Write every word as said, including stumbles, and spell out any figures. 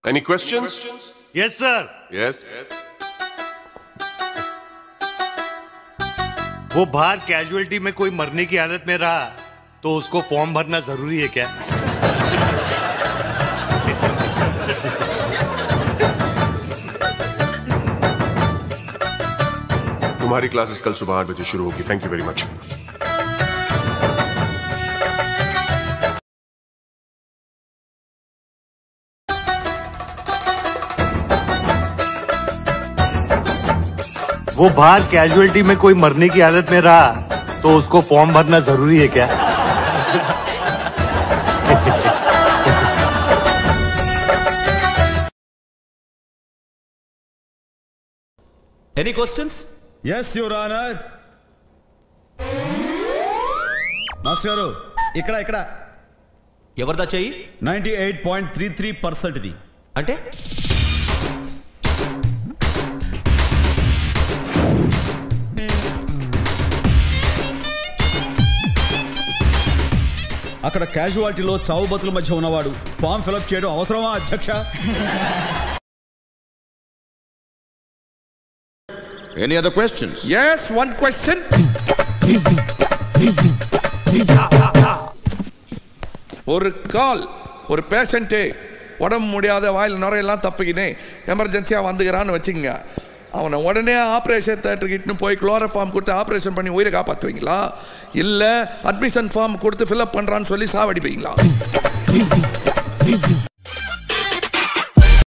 Any questions? Yes, sir. Yes. वो बाहर casualty में कोई मरने की हालत में रहा तो उसको फॉर्म भरना जरूरी है क्या? तुम्हारी क्लासेस कल सुबह आठ बजे शुरू होगी। Thank you very much. वो बाहर कैजुअलिटी में कोई मरने की हालत में रहा तो उसको फॉर्म भरना जरूरी है क्या? Any questions? Yes, Your Honor. Master గారు ఇక్కడ ఇక్కడ ఎవరిదా చెయ్యి? Ninety eight point three three percent ఇది అంటే అక్కడ క్యాజువాలిటీలో చావు బతుల మధ్య ఉన్నవాడు ఫామ్ ఫిలప్ చేయడం అవసరమా అధ్యక్ష? Any other questions? Yes, one question. ஒரு கால் ஒரு பேஷண்ட்டே உடம்பு முடியாத வாயில் நுரையெல்லாம் தப்பிக்கினே எமர்ஜென்சியாக வந்துக்கிறான்னு வச்சுங்க, அவனை உடனே ஆப்ரேஷன் தேட்டருக்கிட்டு போய் குளோரோஃபார்ம் கொடுத்து ஆப்ரேஷன் பண்ணி உயிரை காப்பாற்றுவீங்களா, இல்லை அட்மிஷன் ஃபார்ம் கொடுத்து ஃபில்அப் பண்ணுறான்னு சொல்லி சாவடிப்பீங்களா?